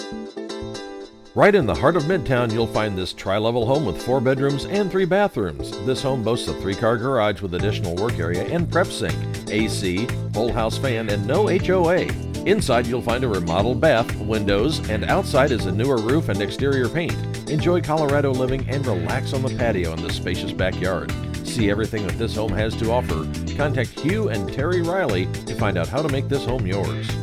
Right in the heart of Midtown, you'll find this tri-level home with 4 bedrooms and 3 bathrooms. This home boasts a 3-car garage with additional work area and prep sink, AC, full house fan, and no HOA. Inside, you'll find a remodeled bath, windows, and outside is a newer roof and exterior paint. Enjoy Colorado living and relax on the patio in this spacious backyard. See everything that this home has to offer. Contact Hugh and Terri Reilly to find out how to make this home yours.